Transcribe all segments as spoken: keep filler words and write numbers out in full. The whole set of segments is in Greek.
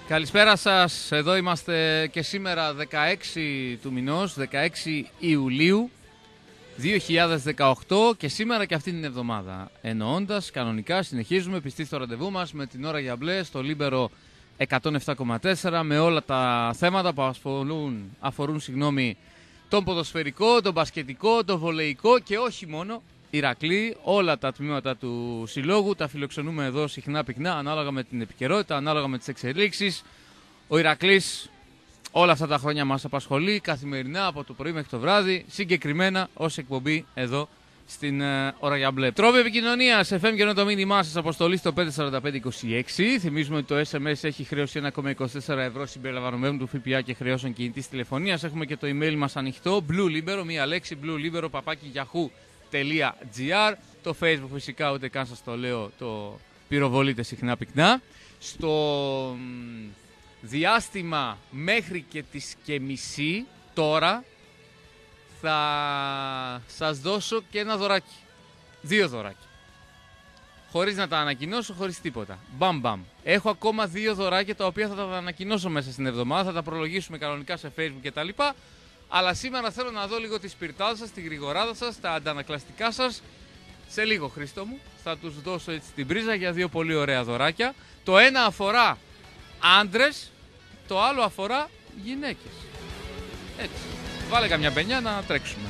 Καλησπέρα σας, εδώ είμαστε και σήμερα δεκαέξι του μηνός, δεκαέξι Ιουλίου δύο χιλιάδες δεκαοκτώ και σήμερα και αυτή την εβδομάδα. Εννοώντας, κανονικά συνεχίζουμε πιστοί στο ραντεβού μας με την ώρα για μπλε στο Λίμπερο εκατόν επτά κόμμα τέσσερα με όλα τα θέματα που αφορούν, αφορούν συγγνώμη, τον ποδοσφαιρικό, τον μπασκετικό, τον βολεϊκό και όχι μόνο. Ηρακλή, όλα τα τμήματα του συλλόγου τα φιλοξενούμε εδώ συχνά πυκνά, ανάλογα με την επικαιρότητα, ανάλογα με τις εξελίξεις. Ο Ηρακλής όλα αυτά τα χρόνια μας απασχολεί καθημερινά από το πρωί μέχρι το βράδυ, συγκεκριμένα ως εκπομπή εδώ στην uh, ώρα για μπλε. Τρόποι επικοινωνίας, εφ εμ και ενώ το μήνυμά σας αποστολή στο πέντε τέσσερα πέντε είκοσι έξι. Θυμίζουμε ότι το ες εμ ες έχει χρέωση ένα κόμμα είκοσι τέσσερα ευρώ συμπεριλαμβανομένου του ΦΠΑ και χρεώσεων κινητής τηλεφωνίας. Έχουμε και το email μας ανοιχτό, Blue Libero, μία λέξη, Blue Libero, παπάκι yahoo τελεία τζι άρ. Το Facebook φυσικά ούτε καν σας το λέω, το πυροβολείτε συχνά πυκνά. Στο διάστημα μέχρι και τις και μισή τώρα θα σας δώσω και ένα δωράκι. Δύο δωράκι. Χωρίς να τα ανακοινώσω, χωρίς τίποτα. Μπαμ μπαμ. Έχω ακόμα δύο δωράκια τα οποία θα τα ανακοινώσω μέσα στην εβδομάδα. Θα τα προλογίσουμε κανονικά σε Facebook κτλ. Αλλά σήμερα θέλω να δω λίγο τη σπιρτάδα σας, τη γρηγοράδα σας, τα αντανακλαστικά σας. Σε λίγο, Χρήστο μου, θα τους δώσω έτσι την πρίζα για δύο πολύ ωραία δωράκια. Το ένα αφορά άντρες, το άλλο αφορά γυναίκες. Έτσι. Βάλε καμιά πενιά να τρέξουμε.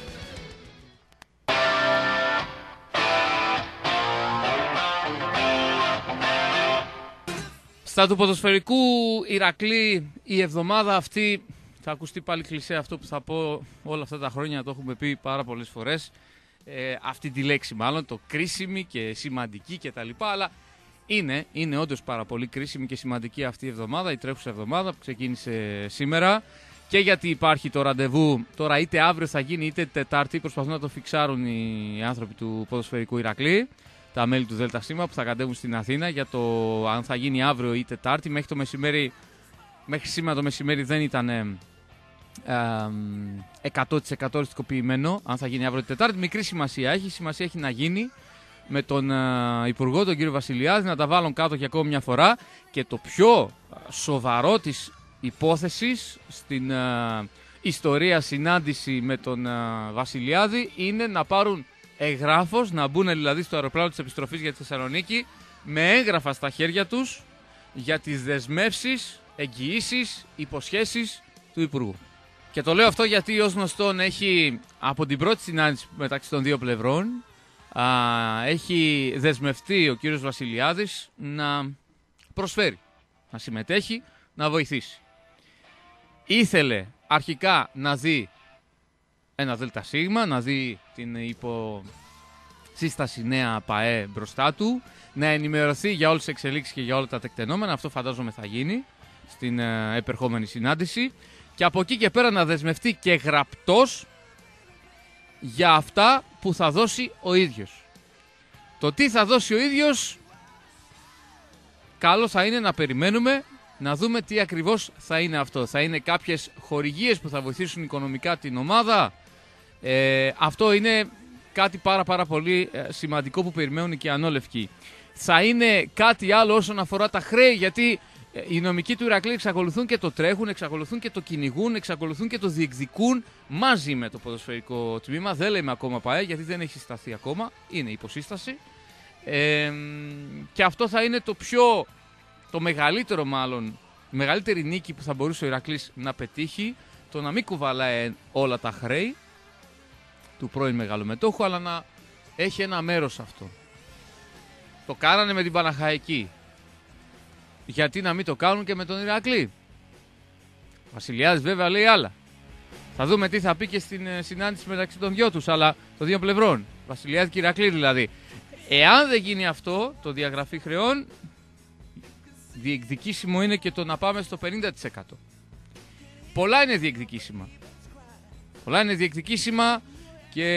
Στα του ποδοσφαιρικού Ηρακλή η εβδομάδα αυτή, θα ακουστεί πάλι κλισέ αυτό που θα πω όλα αυτά τα χρόνια, το έχουμε πει πάρα πολλές φορές, ε, αυτή τη λέξη μάλλον, το κρίσιμη και σημαντική κτλ. Αλλά είναι, είναι όντως πάρα πολύ κρίσιμη και σημαντική αυτή η εβδομάδα, η τρέχουσα εβδομάδα που ξεκίνησε σήμερα. Και γιατί υπάρχει το ραντεβού, τώρα είτε αύριο θα γίνει είτε Τετάρτη, προσπαθούν να το φιξάρουν οι άνθρωποι του ποδοσφαιρικού Ηρακλή, τα μέλη του ΔΣ που θα κατέβουν στην Αθήνα για το αν θα γίνει αύριο ή Τετάρτη. Μέχρι το μεσημέρι, μέχρι σήμερα το μεσημέρι δεν ήταν ε, ε, εκατό τοις εκατό οριστικοποιημένο αν θα γίνει αύριο ή Τετάρτη. Μικρή σημασία έχει, σημασία έχει να γίνει με τον ε, Υπουργό, τον κύριο Βασιλιάδη, να τα βάλουν κάτω για ακόμη μια φορά. Και το πιο σοβαρό της υπόθεσης στην uh, ιστορία συνάντηση με τον uh, Βασιλιάδη είναι να πάρουν εγγράφος, να μπουν δηλαδή στο αεροπλάνο της επιστροφής για τη Θεσσαλονίκη με έγγραφα στα χέρια τους για τις δεσμεύσεις, εγγυήσεις, υποσχέσεις του Υπουργού. Και το λέω αυτό γιατί ως γνωστόν έχει από την πρώτη συνάντηση μεταξύ των δύο πλευρών uh, έχει δεσμευτεί ο κύριος Βασιλιάδης να προσφέρει, να συμμετέχει, να βοηθήσει. Ήθελε αρχικά να δει ένα ΔΣ, να δει την υποσύσταση νέα ΠΑΕ μπροστά του, να ενημερωθεί για όλες τις εξελίξεις και για όλα τα τεκτενόμενα. Αυτό φαντάζομαι θα γίνει στην ε, επερχόμενη συνάντηση. Και από εκεί και πέρα να δεσμευτεί και γραπτός για αυτά που θα δώσει ο ίδιος. Το τι θα δώσει ο ίδιος, καλό θα είναι να περιμένουμε να δούμε τι ακριβώς θα είναι αυτό. Θα είναι κάποιες χορηγίες που θα βοηθήσουν οικονομικά την ομάδα. Ε, αυτό είναι κάτι πάρα πάρα πολύ σημαντικό που περιμένουν και οι ανώλευκοι. Θα είναι κάτι άλλο όσον αφορά τα χρέη, γιατί οι νομικοί του Ηρακλή εξακολουθούν και το τρέχουν, εξακολουθούν και το κυνηγούν, εξακολουθούν και το διεκδικούν μαζί με το ποδοσφαιρικό τμήμα. Δεν λέμε ακόμα ΠΑΕ γιατί δεν έχει συσταθεί ακόμα, είναι υποσύσταση. Ε, και αυτό θα είναι το πιο... το μεγαλύτερο μάλλον, η μεγαλύτερη νίκη που θα μπορούσε ο Ηρακλής να πετύχει, το να μην κουβαλάει όλα τα χρέη του πρώην μεγαλομετόχου, αλλά να έχει ένα μέρος αυτό. Το κάνανε με την Παναχαϊκή. Γιατί να μην το κάνουν και με τον Ηρακλή? Ο Βασιλιάδης βέβαια λέει άλλα. Θα δούμε τι θα πει και στην συνάντηση μεταξύ των δυο τους, αλλά των δύο πλευρών. Βασιλιάδη και Ηρακλή δηλαδή. Εάν δεν γίνει αυτό, το διαγραφή χρεών, διεκδικήσιμο είναι και το να πάμε στο πενήντα τοις εκατό. Πολλά είναι διεκδικήσιμα. Πολλά είναι διεκδικήσιμα και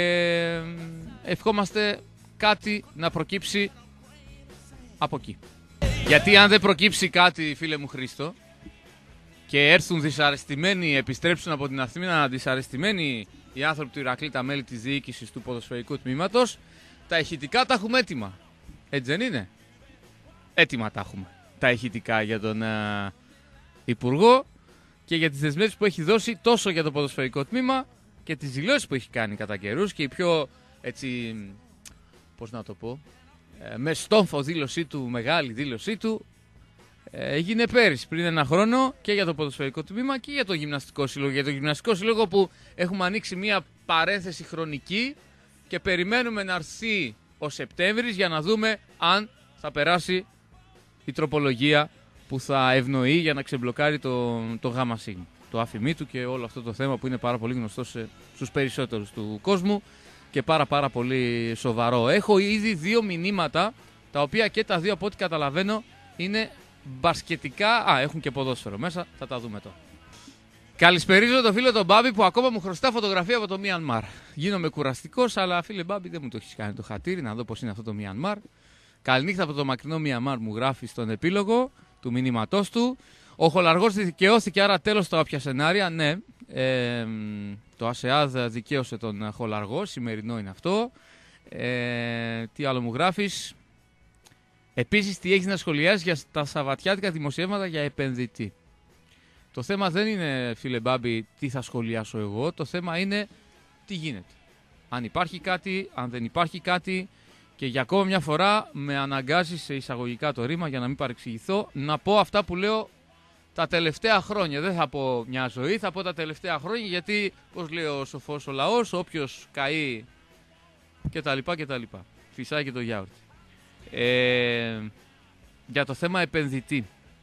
ευχόμαστε κάτι να προκύψει από εκεί. Γιατί αν δεν προκύψει κάτι, φίλε μου Χρήστο, και έρθουν δυσαρεστημένοι, επιστρέψουν από την Αθήνα δυσαρεστημένοι οι άνθρωποι του Ηρακλή, τα μέλη της διοίκησης του ποδοσφαιρικού τμήματος, τα ηχητικά τα έχουμε έτοιμα. Έτσι δεν είναι? Έτοιμα τα έχουμε. Τα ηχητικά για τον uh, υπουργό και για τις δεσμεύσεις που έχει δώσει τόσο για το ποδοσφαιρικό τμήμα και τις δηλώσεις που έχει κάνει κατά καιρούς, και η πιο, έτσι, πώς να το πω, ε, με στόμφο δήλωσή του, μεγάλη δήλωσή του, ε, έγινε πέρυσι πριν ένα χρόνο και για το ποδοσφαιρικό τμήμα και για το γυμναστικό σύλλογο. Για το γυμναστικό σύλλογο που έχουμε ανοίξει μια παρένθεση χρονική και περιμένουμε να έρθει ο Σεπτέμβρης για να δούμε αν θα περάσει η τροπολογία που θα ευνοεί για να ξεμπλοκάρει το, το γάμα σίγμα, το άφημί του και όλο αυτό το θέμα που είναι πάρα πολύ γνωστό σε, στους περισσότερους του κόσμου και πάρα πάρα πολύ σοβαρό. Έχω ήδη δύο μηνύματα, τα οποία και τα δύο από ό,τι καταλαβαίνω είναι μπασκετικά, α, έχουν και ποδόσφαιρο μέσα, θα τα δούμε τώρα. Καλησπερίζω τον φίλο τον Μπάμπη που ακόμα μου χρωστά φωτογραφία από το Μιανμάρ. Γίνομαι κουραστικός, αλλά φίλε Μπάμπη δεν μου το έχεις κάνει το χατήρι, να δω πώς είναι αυτό το Μιανμάρ. Καληνύχτα από το μακρινό Μιανμάρ, μου γράφει στον επίλογο του μηνύματός του. Ο Χολαργός δικαιώθηκε, άρα τέλος στα όποια σενάρια. Ναι, ε, το ΑΣΕΑΔ δικαίωσε τον Χολαργό, σημερινό είναι αυτό. Ε, τι άλλο μου γράφεις. Επίσης, τι έχεις να σχολιάσεις για τα σαββατιάτικα δημοσιεύματα για επενδυτή. Το θέμα δεν είναι, φίλε Μπάμπη, τι θα σχολιάσω εγώ. Το θέμα είναι τι γίνεται. Αν υπάρχει κάτι, αν δεν υπάρχει κάτι. Και για ακόμα μια φορά με αναγκάζει σε εισαγωγικά το ρήμα, για να μην παρεξηγηθώ, να πω αυτά που λέω τα τελευταία χρόνια. Δεν θα πω μια ζωή, θα πω τα τελευταία χρόνια, γιατί, πώς λέει ο σοφός ο λαός, όποιος καεί κτλ. κτλ. Φυσάει και το γιαούρτι. Ε, για το θέμα επενδυτή.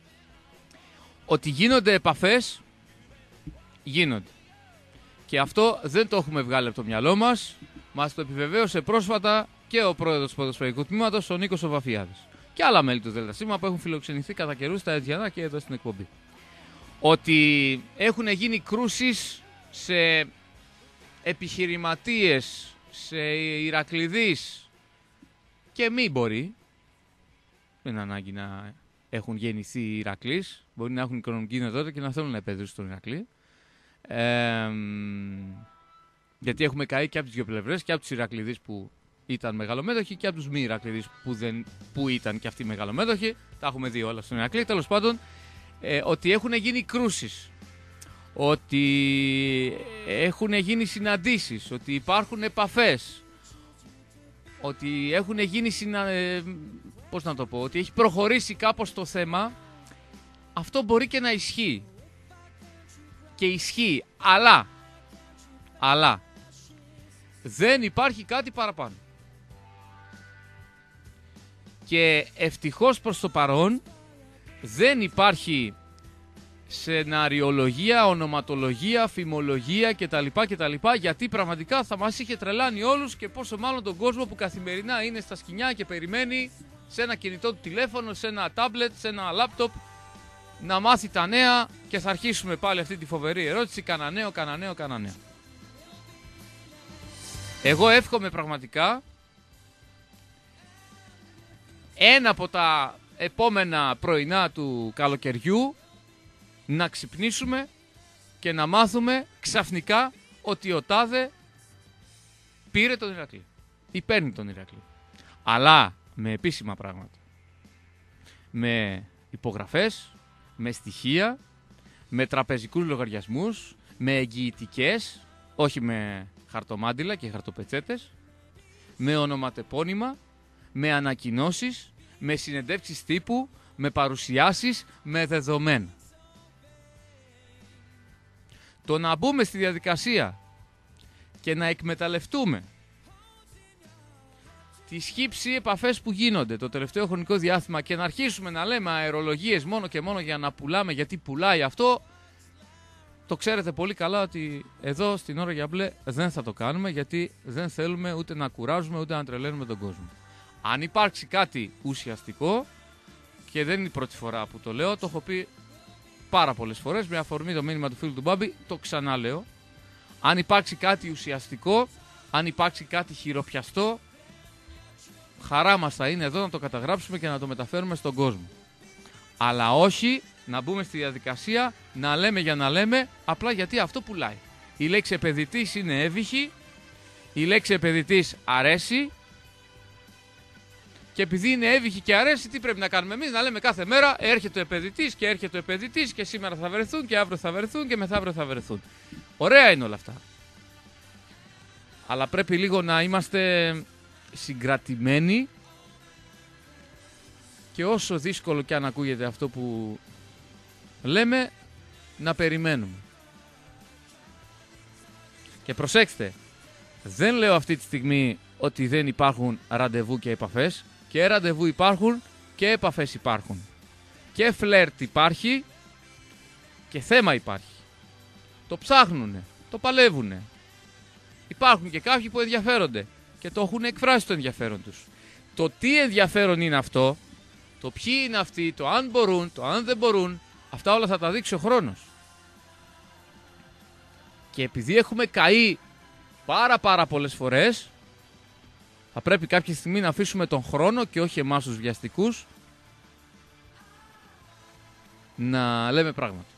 Ότι γίνονται επαφές, γίνονται. Και αυτό δεν το έχουμε βγάλει από το μυαλό μας. Μας το επιβεβαίωσε πρόσφατα και ο πρόεδρος του ποδοσφαιρικού τμήματος, ο Νίκος ο Βαφιάδης. Και άλλα μέλη του ΔΣ που έχουν φιλοξενηθεί κατά καιρούς στα Αιτζιανά και εδώ στην εκπομπή. Ότι έχουν γίνει κρούσεις σε επιχειρηματίες, σε Ηρακλειδείς και μη μπορεί. Δεν είναι ανάγκη να έχουν γεννηθεί οι Ηρακλείς. Μπορεί να έχουν οικονομική δυνατότητα και να θέλουν να επενδύσουν στον Ηρακλή. Ε, γιατί έχουμε καεί και από τις δύο πλευρές, και από τους Ηρακλειδείς που ήταν μεγαλομέτωχοι και από τους μη Ηρακλειδείς που, δεν, που ήταν και αυτοί μεγαλομέτωχοι. Τα έχουμε δει όλα στον Ηρακλή. Τέλος πάντων, ε, ότι έχουν γίνει κρούσεις, ότι έχουν γίνει συναντήσεις, ότι υπάρχουν επαφές, ότι έχουν γίνει συνα... ε, πώς να το πω, ότι έχει προχωρήσει κάπως το θέμα. Αυτό μπορεί και να ισχύει. Και ισχύει, αλλά, αλλά δεν υπάρχει κάτι παραπάνω. Και ευτυχώς προς το παρόν δεν υπάρχει σεναριολογία, ονοματολογία, φημολογία κτλ, κτλ, γιατί πραγματικά θα μας είχε τρελάνει όλους, και πόσο μάλλον τον κόσμο που καθημερινά είναι στα σκοινιά και περιμένει σε ένα κινητό του τηλέφωνο, σε ένα τάμπλετ, σε ένα λάπτοπ να μάθει τα νέα, και θα αρχίσουμε πάλι αυτή τη φοβερή ερώτηση, κανένα νέο, κανένα νέο, κανένα νέο. Εγώ εύχομαι πραγματικά ένα από τα επόμενα πρωινά του καλοκαιριού να ξυπνήσουμε και να μάθουμε ξαφνικά ότι ο τάδε πήρε τον Ηρακλή ή παίρνει τον Ηρακλή. Αλλά με επίσημα πράγματα. Με υπογραφές, με στοιχεία, με τραπεζικούς λογαριασμούς, με εγγυητικές, όχι με χαρτομάντιλα και χαρτοπετσέτες, με ονοματεπώνυμα, με ανακοινώσεις, με συνεντεύξεις τύπου, με παρουσιάσεις, με δεδομένα. Το να μπούμε στη διαδικασία και να εκμεταλλευτούμε τις χύψη επαφές που γίνονται το τελευταίο χρονικό διάστημα και να αρχίσουμε να λέμε αερολογίες μόνο και μόνο για να πουλάμε, γιατί πουλάει αυτό, το ξέρετε πολύ καλά ότι εδώ στην Ώρα για Μπλε δεν θα το κάνουμε, γιατί δεν θέλουμε ούτε να κουράζουμε ούτε να τρελαίνουμε τον κόσμο. Αν υπάρξει κάτι ουσιαστικό, και δεν είναι η πρώτη φορά που το λέω, το έχω πει πάρα πολλές φορές με αφορμή το μήνυμα του φίλου του Μπάμπη, το ξαναλέω. Αν υπάρξει κάτι ουσιαστικό, αν υπάρξει κάτι χειροπιαστό, χαρά μας θα είναι εδώ να το καταγράψουμε και να το μεταφέρουμε στον κόσμο. Αλλά όχι να μπούμε στη διαδικασία να λέμε για να λέμε, απλά γιατί αυτό πουλάει. Η λέξη επενδυτής είναι εύυχη, η λέξη επενδυτής αρέσει, Και επειδή είναι εύυχη και αρέσει, τι πρέπει να κάνουμε εμείς? Να λέμε κάθε μέρα έρχεται ο επενδυτής και έρχεται ο επενδυτής και σήμερα θα βρεθούν και αύριο θα βρεθούν και μεθαύριο θα βρεθούν. Ωραία είναι όλα αυτά. Αλλά πρέπει λίγο να είμαστε συγκρατημένοι και όσο δύσκολο και αν ακούγεται αυτό που λέμε, να περιμένουμε. Και προσέξτε, δεν λέω αυτή τη στιγμή ότι δεν υπάρχουν ραντεβού και επαφές. Και ραντεβού υπάρχουν και επαφές υπάρχουν. Και φλερτ υπάρχει και θέμα υπάρχει. Το ψάχνουνε, το παλεύουνε. Υπάρχουν και κάποιοι που ενδιαφέρονται και το έχουν εκφράσει το ενδιαφέρον τους. Το τι ενδιαφέρον είναι αυτό, το ποιοι είναι αυτοί, το αν μπορούν, το αν δεν μπορούν, αυτά όλα θα τα δείξει ο χρόνος. Και επειδή έχουμε καεί πάρα πάρα πολλές φορές, θα πρέπει κάποια στιγμή να αφήσουμε τον χρόνο και όχι εμάς τους βιαστικούς να λέμε πράγματα.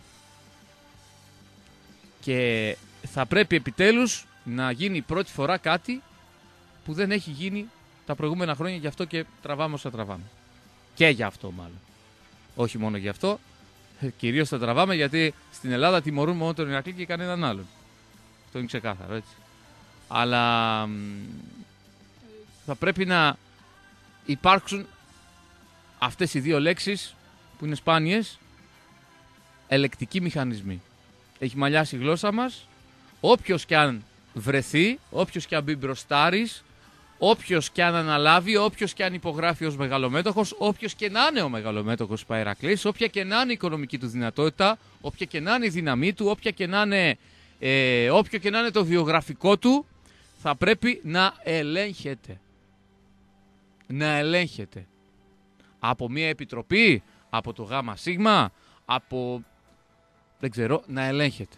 Και θα πρέπει επιτέλους να γίνει πρώτη φορά κάτι που δεν έχει γίνει τα προηγούμενα χρόνια, γι' αυτό και τραβάμε όσα τραβάμε. Και γι' αυτό μάλλον. Όχι μόνο γι' αυτό, κυρίως τα τραβάμε γιατί στην Ελλάδα τιμωρούν μόνο τον Ηρακλή και κανέναν άλλον. Αυτό είναι ξεκάθαρο, έτσι. Αλλά θα πρέπει να υπάρξουν αυτές οι δύο λέξεις που είναι σπάνιες, ελεκτικοί μηχανισμοί. Έχει μαλλιάσει η γλώσσα μας, όποιος κι αν βρεθεί, όποιος κι αν μπει μπροστάρης, όποιος κι αν αναλάβει, όποιος κι αν υπογράφει ως μεγαλομέτωχος, όποιος και να είναι ο μεγαλομέτωχος Παϊρακλής, όποια και να είναι η οικονομική του δυνατότητα, όποια και να είναι η δύναμή του, όποια και να είναι, ε, όποιο και να είναι το βιογραφικό του, θα πρέπει να ελέγχεται. Να ελέγχεται. Από μια επιτροπή, από το ΓΑΜΑ ΣΥΓΜΑ, από... δεν ξέρω, να ελέγχεται.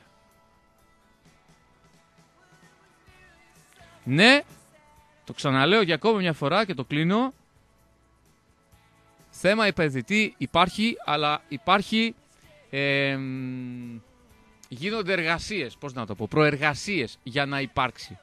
Ναι, το ξαναλέω για ακόμα μια φορά και το κλείνω. Θέμα επενδυτή υπάρχει, αλλά υπάρχει... Ε, γίνονται εργασίες, πώς να το πω, προεργασίες για να υπάρξει.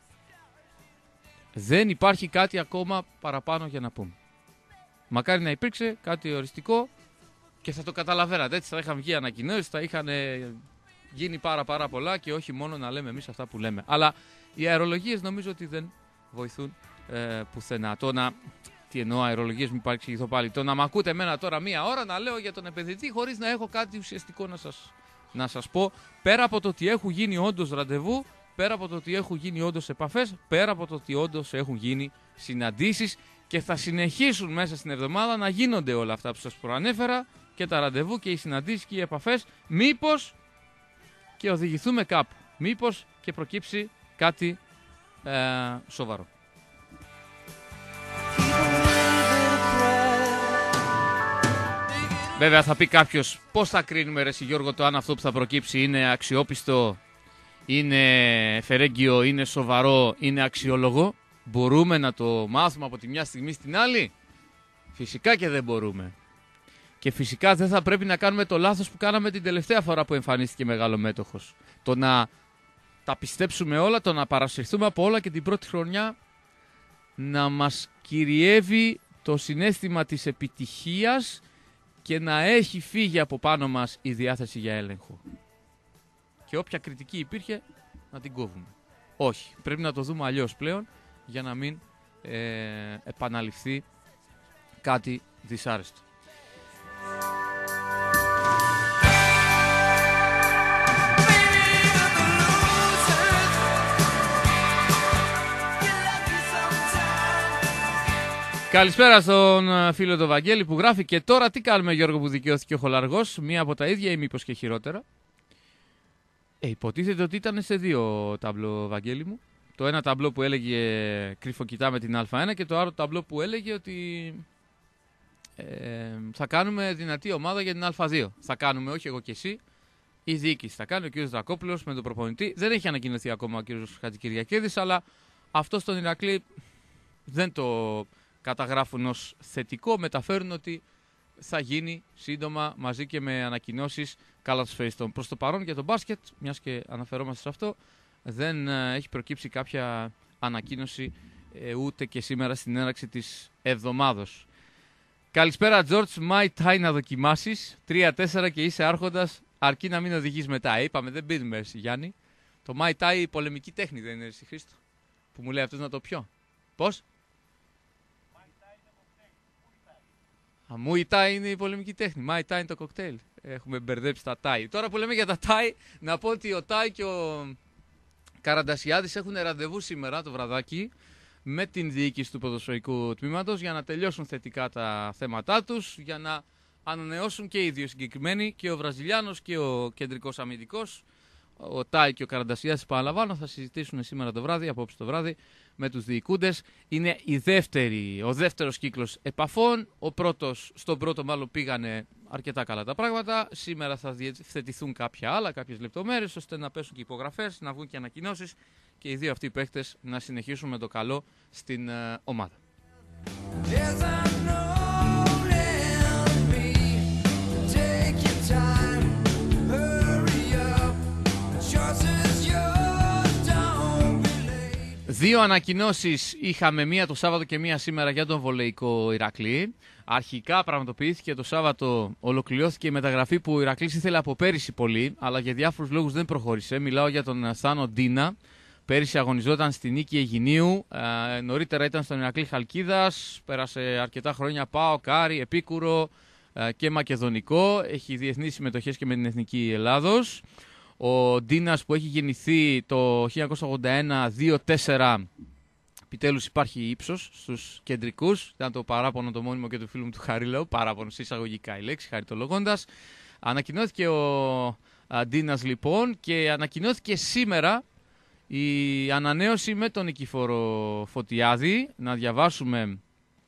Δεν υπάρχει κάτι ακόμα παραπάνω για να πούμε. Μακάρι να υπήρξε κάτι οριστικό και θα το καταλαβαίνατε. Έτσι θα είχαν βγει ανακοινώσεις, θα είχαν γίνει πάρα πάρα πολλά και όχι μόνο να λέμε εμείς αυτά που λέμε. Αλλά οι αερολογίες νομίζω ότι δεν βοηθούν ε, πουθενά. Το να... Τι εννοώ αερολογίες, μην παρεξηγηθώ πάλι. Το να μ' ακούτε εμένα τώρα μία ώρα να λέω για τον επενδυτή χωρίς να έχω κάτι ουσιαστικό να σας, να σας πω. Πέρα από το ότι έχουν γίνει όντως ραντεβού, πέρα από το ότι έχουν γίνει όντως επαφές, πέρα από το ότι όντως έχουν γίνει συναντήσεις και θα συνεχίσουν μέσα στην εβδομάδα να γίνονται όλα αυτά που σας προανέφερα και τα ραντεβού και οι συναντήσεις και οι επαφές. Μήπως και οδηγηθούμε κάπου. Μήπως και προκύψει κάτι ε, σοβαρό. Βέβαια θα πει κάποιος, πώς θα κρίνουμε ρε εσύ Γιώργο το αν αυτό που θα προκύψει είναι αξιόπιστο, είναι φερέγγιο, είναι σοβαρό, είναι αξιόλογο. Μπορούμε να το μάθουμε από τη μια στιγμή στην άλλη? Φυσικά και δεν μπορούμε. Και φυσικά δεν θα πρέπει να κάνουμε το λάθος που κάναμε την τελευταία φορά που εμφανίστηκε μεγαλομέτωχος. Το να τα πιστέψουμε όλα, το να παρασυρθούμε από όλα και την πρώτη χρονιά να μας κυριεύει το συναίσθημα της επιτυχίας και να έχει φύγει από πάνω μας η διάθεση για έλεγχο. Και όποια κριτική υπήρχε να την κόβουμε. Όχι, πρέπει να το δούμε αλλιώς πλέον για να μην ε, επαναληφθεί κάτι δυσάρεστο. Καλησπέρα στον φίλο του Βαγγέλη που γράφει και τώρα τι κάνουμε Γιώργο που δικαιώθηκε ο Χολαργός, μία από τα ίδια ή μήπως και χειρότερα. Ε, υποτίθεται ότι ήταν σε δύο ταμπλό Βαγγέλη μου. Το ένα ταμπλό που έλεγε κρυφοκοιτά με την Α ένα και το άλλο ταμπλό που έλεγε ότι ε, θα κάνουμε δυνατή ομάδα για την Α δύο. Θα κάνουμε, όχι εγώ και εσύ, η διοίκηση. Θα κάνει ο κ. Δρακόπουλος με τον προπονητή. Δεν έχει ανακοινωθεί ακόμα ο κ. Χατζικυριακίδης, αλλά αυτό στον Ηρακλή δεν το καταγράφουν ως θετικό. Μεταφέρουν ότι θα γίνει σύντομα μαζί και με ανακοινώσεις καλαθοσφαιριστών. Προς το παρόν για τον μπάσκετ, μιας και αναφερόμαστε σε αυτό, δεν έχει προκύψει κάποια ανακοίνωση ε, ούτε και σήμερα στην έναρξη της εβδομάδος. Καλησπέρα George, Mai Tai να δοκιμάσεις, τρία τέσσερα και είσαι άρχοντας, αρκεί να μην οδηγείς μετά. Ε, είπαμε, δεν πίνουμε εσύ Γιάννη. Το Mai Tai η πολεμική τέχνη δεν είναι εσύ Χρήστο, που μου λέει αυτός να το πιω. Πώς? Α, Muay Thai είναι η πολεμική τέχνη, Mai Tai είναι το κοκτέιλ. Έχουμε μπερδέψει τα Thai. Τώρα που λέμε για τα Thai, να πω ότι ο Tai και ο Καραντασιάδης έχουν ραντεβού σήμερα το βραδάκι με την διοίκηση του ποδοσφαιρικού τμήματος για να τελειώσουν θετικά τα θέματά τους, για να ανανεώσουν και οι δύο συγκεκριμένοι, και ο Βραζιλιάνος και ο κεντρικός αμυντικός. Ο Tai και ο Καραντασιάδης, επαναλαμβάνω, θα συζητήσουν σήμερα το βράδυ, απόψε το βράδυ, με τους διοικούντες. Είναι η δεύτερη, ο δεύτερος κύκλος επαφών. Ο πρώτος, στον πρώτο μάλλον πήγανε αρκετά καλά τα πράγματα. Σήμερα θα διευθετηθούν κάποια άλλα, κάποιες λεπτομέρειες, ώστε να πέσουν και υπογραφές, να βγουν και ανακοινώσεις και οι δύο αυτοί οι παίκτες να συνεχίσουν με το καλό στην uh, ομάδα. Δύο ανακοινώσεις είχαμε, μία το Σάββατο και μία σήμερα για τον βολεϊκό Ηρακλή. Αρχικά πραγματοποιήθηκε το Σάββατο, ολοκληρώθηκε η μεταγραφή που ο Ηρακλής ήθελε από πέρυσι πολύ, αλλά για διάφορους λόγους δεν προχώρησε. Μιλάω για τον Θάνο Ντίνα. Πέρυσι αγωνιζόταν στη Νίκη Αιγινίου, ε, νωρίτερα ήταν στον Ηρακλή Χαλκίδας, πέρασε αρκετά χρόνια Πάο, Κάρι, Επίκουρο ε, και Μακεδονικό. Έχει διεθνείς συμμετοχές και με την Εθνική Ελλάδος. Ο Ντίνας που έχει γεννηθεί το χίλια εννιακόσια ογδόντα ένα δύο τέσσερα, επιτέλους υπάρχει ύψος στους κεντρικούς. Ήταν το παράπονο το μόνιμο και του φίλου μου του Χαρίλαου, παράπονο σε εισαγωγικά η λέξη, χαριτολογώντας. Ανακοινώθηκε ο Ντίνας λοιπόν και ανακοινώθηκε σήμερα η ανανέωση με τον Νικηφόρο Φωτιάδη. Να διαβάσουμε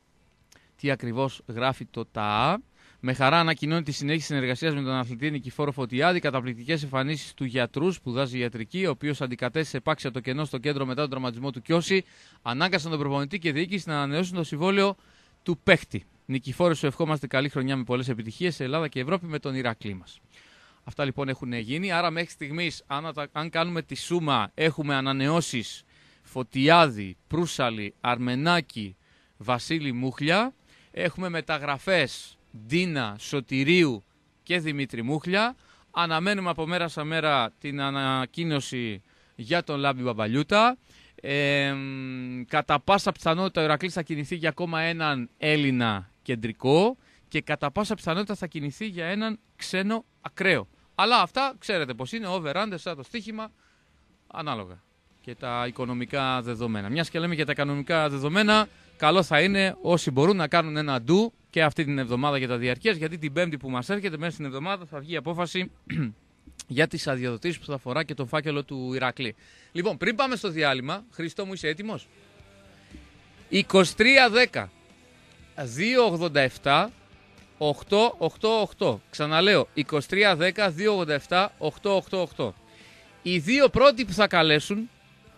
τι ακριβώς γράφει το ΤΑ. Με χαρά ανακοινώνει τη συνέχιση συνεργασίας με τον αθλητή Νικηφόρο Φωτιάδη. Καταπληκτικές εμφανίσεις του γιατρού, σπουδάζει ιατρική, ο οποίος αντικατέστησε επάξια το κενό στο κέντρο μετά τον τραυματισμό του Κιώση. Ανάγκασαν τον προπονητή και διοίκηση να ανανεώσουν το συμβόλαιο του παίχτη. Νικηφόρο, σου ευχόμαστε καλή χρονιά με πολλές επιτυχίες σε Ελλάδα και Ευρώπη με τον Ηρακλή μας. Αυτά λοιπόν έχουν γίνει. Άρα μέχρι στιγμής, αν, αν κάνουμε τη σούμα, έχουμε ανανεώσεις Φωτιάδη, Προύσαλη, Αρμενάκη, Βασίλη Μούχλια. Έχουμε μεταγραφές Ντίνα, Σωτηρίου και Δημήτρη Μούχλια. Αναμένουμε από μέρα σε μέρα την ανακοίνωση για τον Λάμπη Μπαμπαλιούτα. Ε, κατά πάσα πιθανότητα ο Ηρακλής θα κινηθεί για ακόμα έναν Έλληνα κεντρικό και κατά πάσα πιθανότητα θα κινηθεί για έναν ξένο ακραίο. Αλλά αυτά ξέρετε πως είναι, over-under, σαν το στοίχημα, ανάλογα και τα οικονομικά δεδομένα. Μιας και λέμε για τα οικονομικά δεδομένα, καλό θα είναι όσοι μπορούν να κάνουν ένα ντου και αυτή την εβδομάδα για τα διαρκείας, γιατί την Πέμπτη που μας έρχεται μέσα στην εβδομάδα θα βγει η απόφαση για τις αδειοδοτήσεις που θα αφορά και τον φάκελο του Ηρακλή. Λοιπόν, πριν πάμε στο διάλειμμα, Χριστό μου, είσαι έτοιμος? είκοσι τρία δέκα δύο ογδόντα επτά οκτώ ογδόντα οκτώ. Ξαναλέω, είκοσι τρία δέκα δύο ογδόντα επτά οκτώ ογδόντα οκτώ. Οι δύο πρώτοι που θα καλέσουν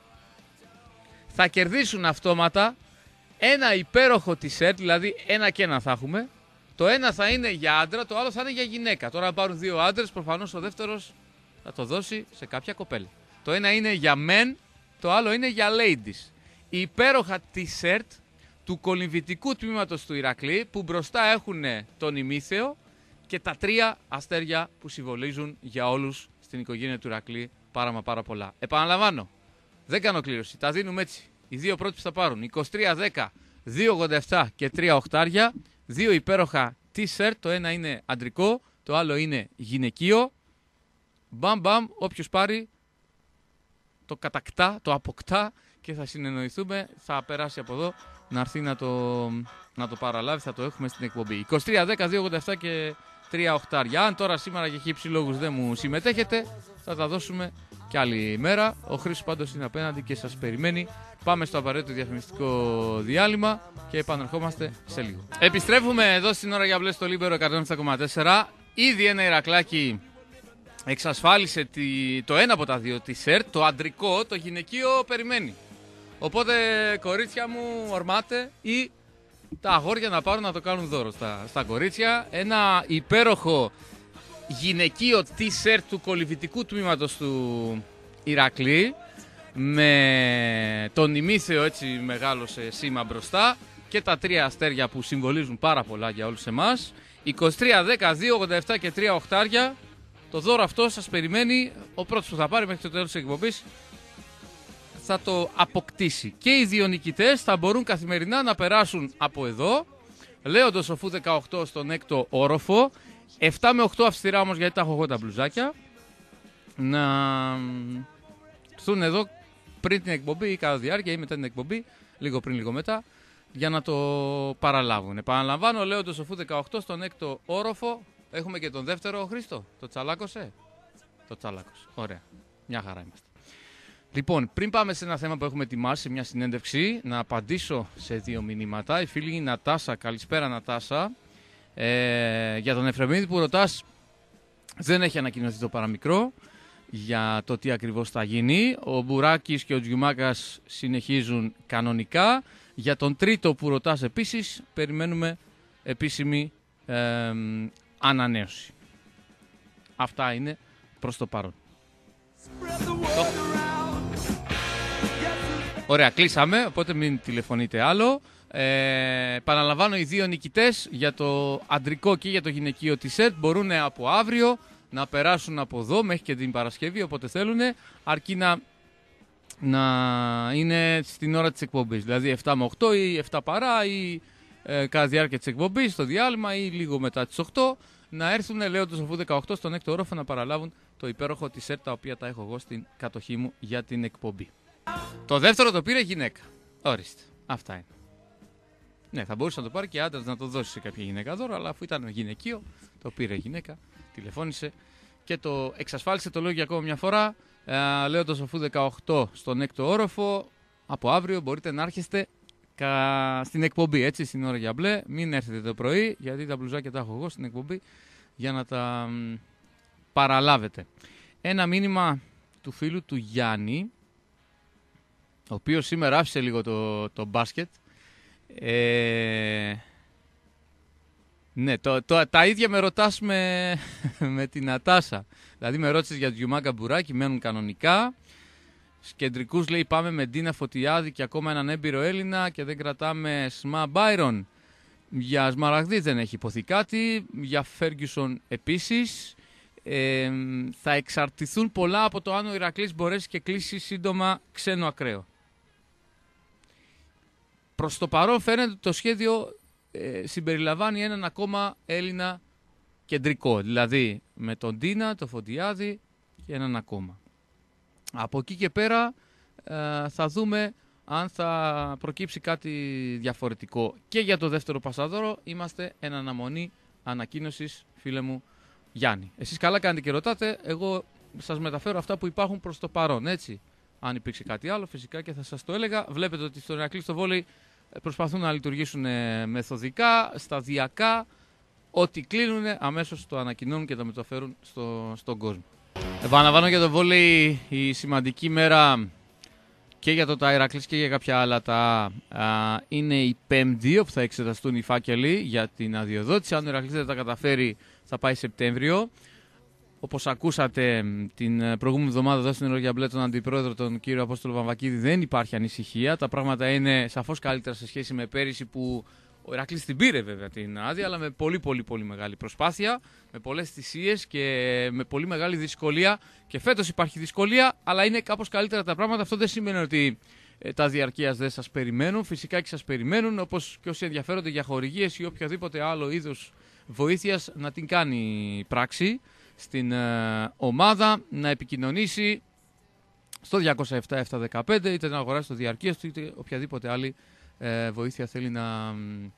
θα κερδίσουν αυτόματα ένα υπέροχο t-shirt, δηλαδή ένα και ένα θα έχουμε. Το ένα θα είναι για άντρα, το άλλο θα είναι για γυναίκα. Τώρα αν πάρουν δύο άντρες, προφανώς ο δεύτερος θα το δώσει σε κάποια κοπέλα. Το ένα είναι για men, το άλλο είναι για ladies. Η υπέροχα t-shirt του κολυμβητικού τμήματος του Ηρακλή, που μπροστά έχουν τον ημίθεο και τα τρία αστέρια που συμβολίζουν για όλους στην οικογένεια του Ηρακλή πάρα μα πάρα πολλά. Επαναλαμβάνω, δεν κάνω κλήρωση, τα δίνουμε έτσι. Οι δύο πρώτοι που θα πάρουν είκοσι τρία δέκα δύο ογδόντα επτά και τρία οχτάρια, δύο υπέροχα t-shirt, το ένα είναι αντρικό, το άλλο είναι γυναικείο. Μπαμ μπαμ, όποιος πάρει το κατακτά, το αποκτά και θα συνεννοηθούμε, θα περάσει από εδώ να έρθει να το, να το παραλάβει, θα το έχουμε στην εκπομπή. είκοσι τρία δέκα δύο ογδόντα επτά και τρία οχτάρια. Αν τώρα σήμερα για χύψη λόγους δεν μου συμμετέχετε, θα τα δώσουμε και άλλη μέρα. Ο Χρήστος πάντως είναι απέναντι και σας περιμένει. Πάμε στο απαραίτητο διαφημιστικό διάλειμμα και επανερχόμαστε σε λίγο. Επιστρέφουμε εδώ στην ώρα για μπλε στο Λίμπερο εκατόν επτά κόμμα τέσσερα. Ήδη ένα Ηρακλάκι εξασφάλισε τη, το ένα από τα δύο t-shirt, το αντρικό, το γυναικείο περιμένει. Οπότε κορίτσια μου, ορμάτε ή τα αγόρια να πάρουν να το κάνουν δώρο στα, στα κορίτσια. Ένα υπέροχο γυναικείο t-shirt του κολυμβητικού τμήματος του Ηρακλή, με τον ημίθεο έτσι μεγάλο σε σήμα μπροστά και τα τρία αστέρια που συμβολίζουν πάρα πολλά για όλους εμάς. είκοσι τρία, δέκα, δύο, ογδόντα επτά και τρία οχτάρια. Το δώρο αυτό σας περιμένει. Ο πρώτος που θα πάρει μέχρι το τέλος της εκπομπής θα το αποκτήσει. Και οι δύο νικητές θα μπορούν καθημερινά να περάσουν από εδώ, Λέοντος Σοφού δεκαοκτώ στον έκτο όροφο. επτά με οκτώ αυστηρά όμως, γιατί τα έχω εγώ τα μπλουζάκια, να έρθουν εδώ πριν την εκπομπή ή κατά διάρκεια ή μετά την εκπομπή, λίγο πριν λίγο μετά, για να το παραλάβουν. Επαναλαμβάνω, Λέοντος Σοφού δεκαοκτώ στον έκτο όροφο. Έχουμε και τον δεύτερο, Χρήστο. Το τσαλάκωσε. Το τσαλάκωσε. Ωραία. Μια χαρά είμαστε. Λοιπόν, πριν πάμε σε ένα θέμα που έχουμε ετοιμάσει, μια συνέντευξη, να απαντήσω σε δύο μηνύματα. Η φίλη Νατάσα, καλησπέρα Νατάσα. Ε, για τον Εφρεμίδη που ρωτάς, δεν έχει ανακοινωθεί το παραμικρό για το τι ακριβώς θα γίνει. Ο Μπουράκης και ο Τζιουμάκας συνεχίζουν κανονικά. Για τον τρίτο που ρωτάς επίσης, περιμένουμε επίσημη ε, ανανέωση. Αυτά είναι προς το παρόν. Το... Ωραία, κλείσαμε, οπότε μην τηλεφωνείτε άλλο. Ε, Παναλαμβάνω, οι δύο νικητές για το αντρικό και για το γυναικείο t-shirt μπορούν από αύριο να περάσουν από εδώ μέχρι και την Παρασκευή, όποτε θέλουν, αρκεί να, να είναι στην ώρα της εκπομπής. Δηλαδή επτά με οκτώ ή επτά παρά ή ε, κατά διάρκεια της εκπομπής, στο διάλειμμα ή λίγο μετά τις οκτώ, να έρθουν, Λέοντος Σοφού δεκαοκτώ, στον έκτο όροφο να παραλάβουν το υπέροχο t-shirt, τα οποία τα έχω εγώ στην κατοχή μου για την εκπομπή. Το δεύτερο το πήρε γυναίκα. Ορίστε. Αυτά είναι. Ναι, θα μπορούσε να το πάρει και άντρας να το δώσει σε κάποια γυναίκα δώρο, αλλά αφού ήταν γυναικείο, το πήρε γυναίκα, τηλεφώνησε και το εξασφάλισε. Το λέω για ακόμα μια φορά. Ε, Λέοντος Σοφού δεκαοκτώ στον έκτο όροφο. Από αύριο μπορείτε να έρχεστε κα... στην εκπομπή, έτσι, στην ώρα για μπλε. Μην έρθετε το πρωί, γιατί τα μπλουζάκια τα έχω εγώ στην εκπομπή για να τα μ, παραλάβετε. Ένα μήνυμα του φίλου του Γιάννη, ο οποίος σήμερα άφησε λίγο το, το μπάσκετ. Ε, ναι, το, το, τα ίδια με ρωτάς με, με την Νατάσα. Δηλαδή με ρώτησες για Τζιουμάκα Μπουράκη, μένουν κανονικά. Στους κεντρικούς λέει πάμε με Ντίνα Φωτιάδη και ακόμα έναν έμπειρο Έλληνα και δεν κρατάμε Σμα Μπάιρον. Για Σμαραγδί δεν έχει υποθεί κάτι, για Φέργκιουσον επίσης. Ε, θα εξαρτηθούν πολλά από το αν ο Ηρακλής μπορέσει και κλείσει σύντομα ξένο ακραίο. Προς το παρόν φαίνεται το σχέδιο ε, συμπεριλαμβάνει έναν ακόμα Έλληνα κεντρικό, δηλαδή με τον Ντίνα, τον Φωτιάδη και έναν ακόμα. Από εκεί και πέρα ε, θα δούμε αν θα προκύψει κάτι διαφορετικό. Και για το δεύτερο πασαδόρο είμαστε εν αναμονή ανακοίνωσης, φίλε μου Γιάννη. Εσείς καλά κάνετε και ρωτάτε, εγώ σας μεταφέρω αυτά που υπάρχουν προς το παρόν, έτσι. Αν υπήρξε κάτι άλλο φυσικά και θα σας το έλεγα. Βλέπετε ότι στο Ηρακλή στο βόλεϊ προσπαθούν να λειτουργήσουν μεθοδικά, σταδιακά. Ό,τι κλείνουν αμέσως το ανακοινώνουν και το μεταφέρουν στο, στον κόσμο. Επαναλαμβάνω για το βόλεϊ η σημαντική μέρα και για το τα Ηρακλής και για κάποια άλλα τα α, είναι η Πέμπτη, όπου θα εξεταστούν οι φάκελοι για την αδειοδότηση. Αν ο Ηρακλής δεν τα καταφέρει θα πάει Σεπτέμβριο. Όπως ακούσατε την προηγούμενη εβδομάδα εδώ στην Ορογιαμπλέ τον Αντιπρόεδρο, τον κύριο Απόστολο Βαμβακίδη, δεν υπάρχει ανησυχία. Τα πράγματα είναι σαφώς καλύτερα σε σχέση με πέρυσι που ο Ηρακλής την πήρε βέβαια την άδεια, αλλά με πολύ πολύ πολύ μεγάλη προσπάθεια, με πολλές θυσίες και με πολύ μεγάλη δυσκολία. Και φέτος υπάρχει δυσκολία, αλλά είναι κάπως καλύτερα τα πράγματα. Αυτό δεν σημαίνει ότι ε, τα διαρκείας δεν σας περιμένουν. Φυσικά και σας περιμένουν, όπως και όσοι ενδιαφέρονται για χορηγίες ή οποιοδήποτε άλλο είδος βοήθειας να την κάνει πράξη στην ε, ομάδα, να επικοινωνήσει στο διακόσια επτά επτακόσια δεκαπέντε, είτε να αγοράσει το διαρκείας του, είτε οποιαδήποτε άλλη ε, βοήθεια θέλει να,